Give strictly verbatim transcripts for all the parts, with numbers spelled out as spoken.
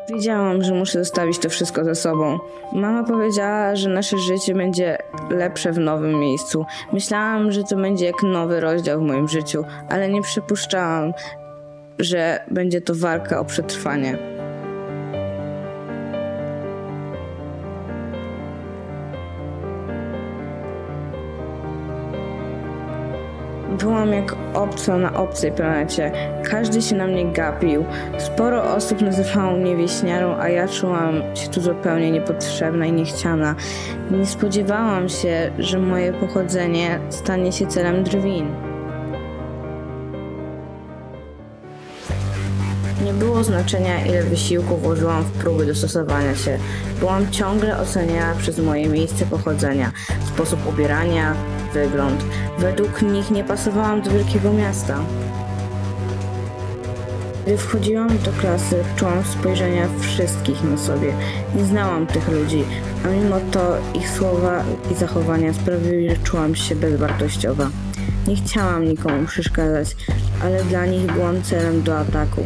Wiedziałam, że muszę zostawić to wszystko za sobą. Mama powiedziała, że nasze życie będzie lepsze w nowym miejscu. Myślałam, że to będzie jak nowy rozdział w moim życiu, ale nie przypuszczałam, że będzie to walka o przetrwanie. Byłam jak obca na obcej planecie. Każdy się na mnie gapił. Sporo osób nazywało mnie wieśniarą, a ja czułam się tu zupełnie niepotrzebna i niechciana. Nie spodziewałam się, że moje pochodzenie stanie się celem drwin. Nie było znaczenia, ile wysiłku włożyłam w próby dostosowania się. Byłam ciągle oceniana przez moje miejsce pochodzenia, sposób ubierania, wygląd. Według nich nie pasowałam do wielkiego miasta. Gdy wchodziłam do klasy, czułam spojrzenia wszystkich na sobie. Nie znałam tych ludzi, a mimo to ich słowa i zachowania sprawiły, że czułam się bezwartościowa. Nie chciałam nikomu przeszkadzać, ale dla nich byłam celem do ataku.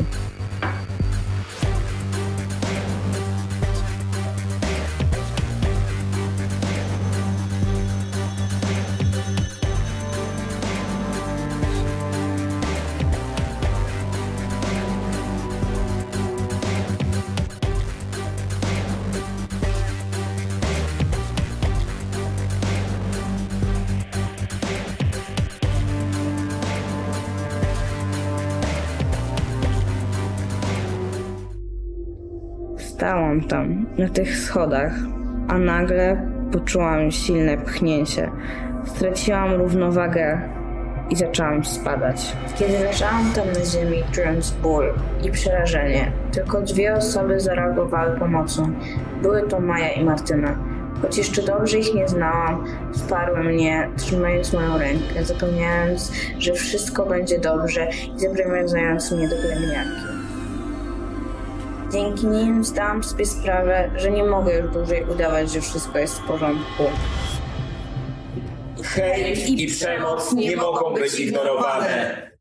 Stałam tam, na tych schodach, a nagle poczułam silne pchnięcie. Straciłam równowagę i zaczęłam spadać. Kiedy leżałam tam na ziemi, czując ból i przerażenie, tylko dwie osoby zareagowały pomocą. Były to Maja i Martyna. Choć jeszcze dobrze ich nie znałam, wsparły mnie, trzymając moją rękę, zapewniając, że wszystko będzie dobrze i zaprowadzając mnie do pielęgniarki. Dzięki nim zdałam sobie sprawę, że nie mogę już dłużej udawać, że wszystko jest w porządku. Hejt i przemoc nie mogą być ignorowane.